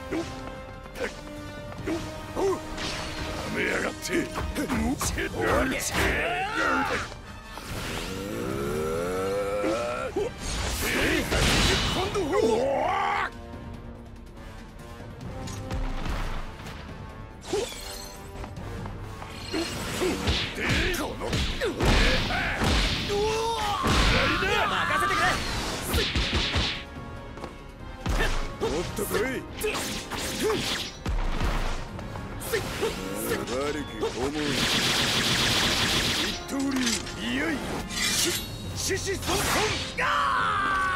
めやがって。もっと来い。悪く思う。一刀流、いよいよ獅子孫孫。